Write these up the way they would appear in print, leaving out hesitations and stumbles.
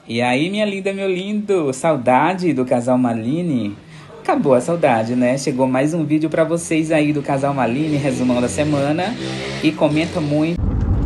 E aí, minha linda, meu lindo, saudade do casal Malini? Acabou a saudade, né? Chegou mais um vídeo pra vocês aí do casal Malini, resumão da semana. E comenta muito.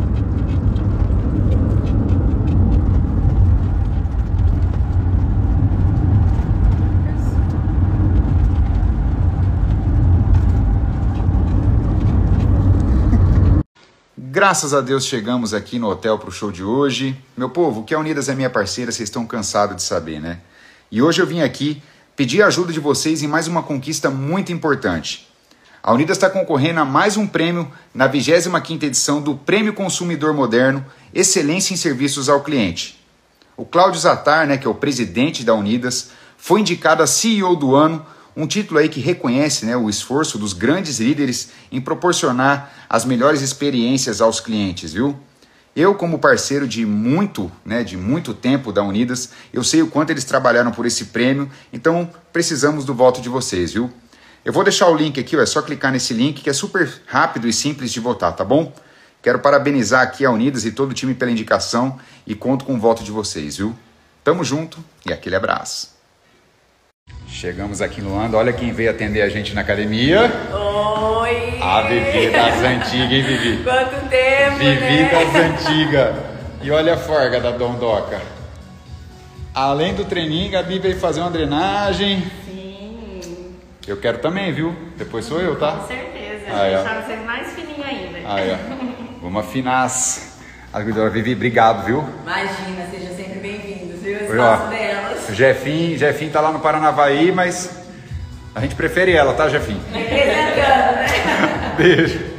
Graças a Deus chegamos aqui no hotel para o show de hoje. Meu povo, que a Unidas é minha parceira, vocês estão cansados de saber, né? E hoje eu vim aqui pedir a ajuda de vocês em mais uma conquista muito importante. A Unidas está concorrendo a mais um prêmio na 25ª edição do Prêmio Consumidor Moderno Excelência em Serviços ao Cliente. O Cláudio Zatar, né, que é o presidente da Unidas, foi indicado a CEO do ano, um título aí que reconhece, né, o esforço dos grandes líderes em proporcionar as melhores experiências aos clientes, viu? Eu, como parceiro de muito tempo da Unidas, eu sei o quanto eles trabalharam por esse prêmio, então precisamos do voto de vocês, viu? Eu vou deixar o link aqui, ó, é só clicar nesse link que é super rápido e simples de votar, tá bom? Quero parabenizar aqui a Unidas e todo o time pela indicação e conto com o voto de vocês, viu? Tamo junto e aquele abraço. Chegamos aqui no Luanda, olha quem veio atender a gente na academia. Oi! A Vivi das antigas, hein, Vivi? Quanto tempo, Vivi né? das antigas. E olha a forga da Dondoca. Além do treininho, a Gabi veio fazer uma drenagem. Sim. Eu quero também, viu? Depois sou eu, tá? Com certeza. Aí, ó. Deixar você mais fininho ainda. Aí, ó. Vamos afinar as Vivi, obrigado, viu? Imagina, seja sempre bem-vindos, viu? O Oi, ó. espaço delas. Jefim tá lá no Paranavaí, mas a gente prefere ela, tá, Jefim? Representando, né? Beijo.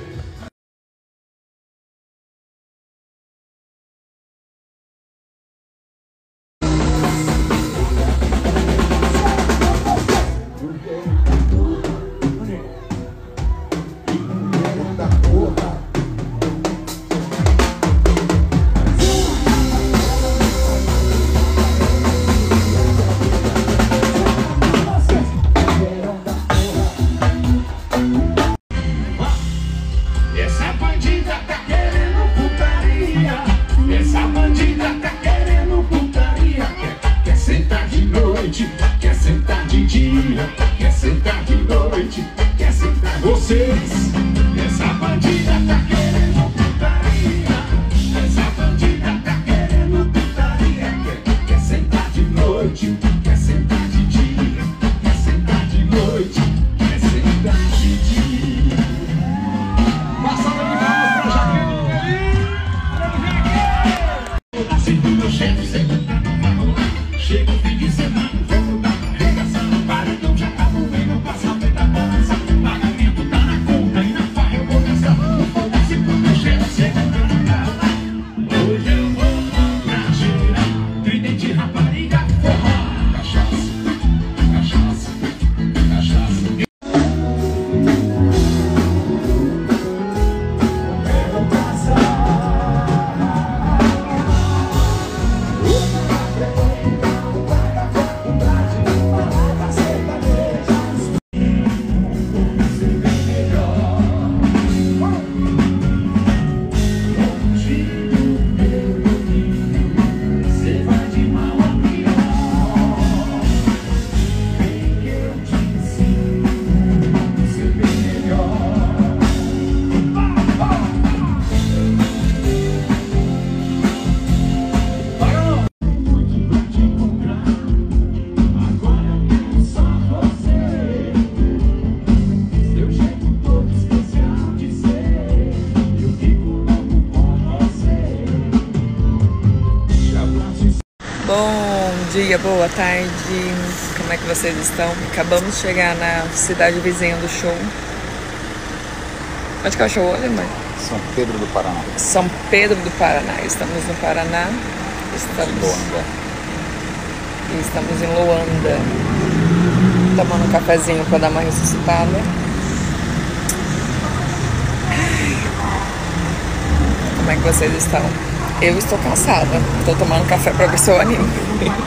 Essa bandida tá querendo putaria. Essa bandida tá querendo putaria. Quer sentar de noite, quer sentar de dia, quer sentar de noite, quer sentar vocês. Essa bandida tá querendo putaria. Essa bandida tá querendo putaria. Quer sentar de noite, quer sentar de dia, quer sentar de noite, quer sentar de dia. Uma salva de palmas pra Jaqueline! Assim do meu chefe, sempre tá no rolar. Chega o fim de semana, vamos dar uma arregação. Paredão já tá movendo, passa a da balança. Pagamento tá na conta e na farra eu vou gastar. Foda-se pro meu chefe, sempre tá no carro. Hoje eu vou pra geral, tridente, rapariga, forró. Cachaça, cachaça, cachaça. Você vai de mal a pior. Vem que eu te ensino a ser bem melhor. Parou! Muito pra te encontrar. Agora eu quero só você. Seu jeito todo especial de ser. Eu fico louco com você. Te abraço e Bom dia, boa tarde. Como é que vocês estão? Acabamos de chegar na cidade vizinha do show. Onde que é o show hoje, mãe? São Pedro do Paraná. São Pedro do Paraná. Estamos no Paraná. Luanda. Estamos em Luanda. Tomando um cafezinho para dar uma ressuscitada. Como é que vocês estão? Eu estou cansada. Estou tomando café para ver se eu animo.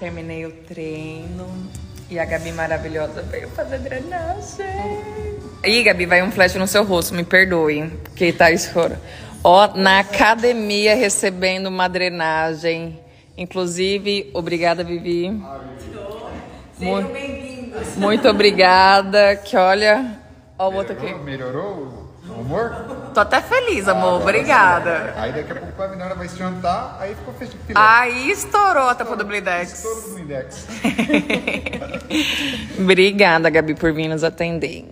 Terminei o treino e a Gabi maravilhosa veio fazer drenagem. Ih, Gabi, vai um flash no seu rosto, me perdoe, porque tá escuro. Ó, na academia recebendo uma drenagem. Inclusive, obrigada, Vivi. Sejam bem-vindos. Muito obrigada, que olha... Ó o outro aqui. Melhorou o humor? Tô até feliz, amor, obrigada. Aí daqui a pouco a menina vai se jantar, aí ficou filé. Aí estourou a tampa do Blindex. Estouro do Blindex. Obrigada, Gabi, por vir nos atender.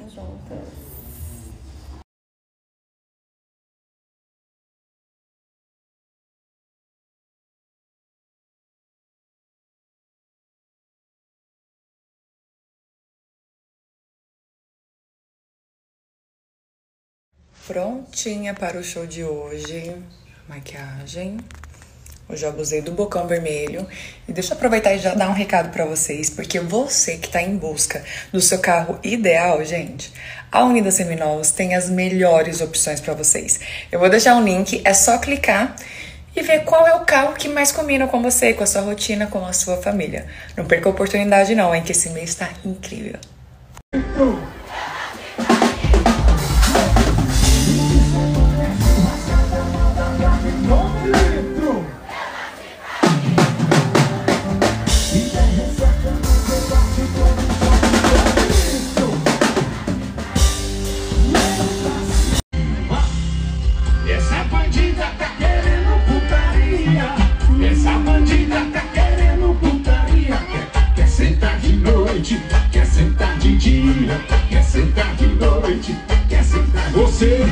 Prontinha para o show de hoje. Maquiagem. Hoje eu abusei do bocão vermelho. E deixa eu aproveitar e já dar um recado pra vocês, porque você que tá em busca do seu carro ideal, gente, a Unidas Seminovos tem as melhores opções pra vocês. Eu vou deixar um link, é só clicar e ver qual é o carro que mais combina com você, com a sua rotina, com a sua família. Não perca a oportunidade não, hein, que esse mês tá incrível. Essa bandida tá querendo putaria. Essa bandida tá querendo putaria. Quer sentar de noite, quer sentar de dia, quer sentar de noite, quer sentar você.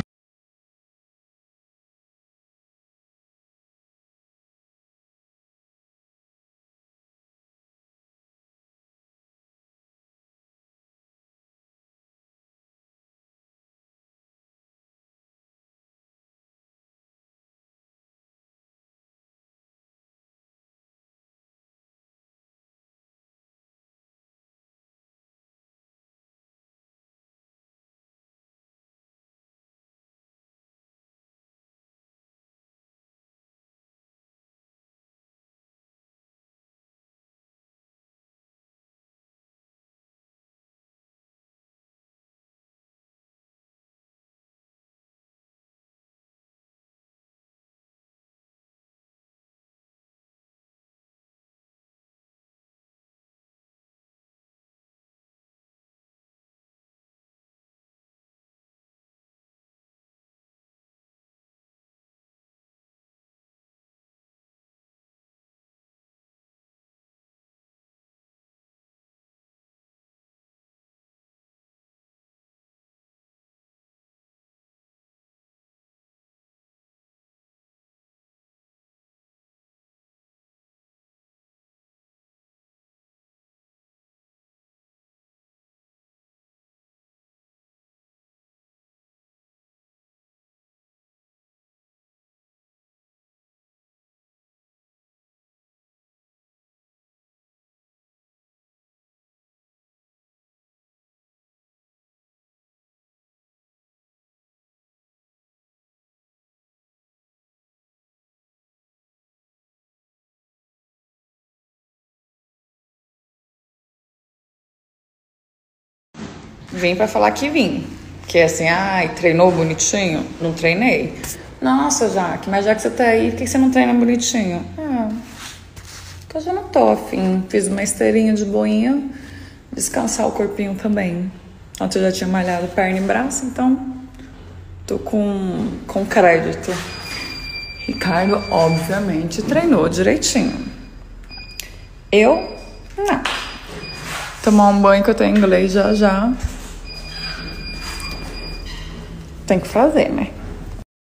Vim pra falar que vim. Que é assim, ai, treinou bonitinho? Não treinei. Nossa, Jaque, mas já que você tá aí, por que você não treina bonitinho? Porque eu já não tô afim. Fiz uma esteirinha de boinha, descansar o corpinho também. Ontem eu já tinha malhado perna e braço, então tô com crédito. Ricardo, obviamente, treinou direitinho. Eu, não. Tomar um banho que eu tenho inglês já. Tem que fazer, né?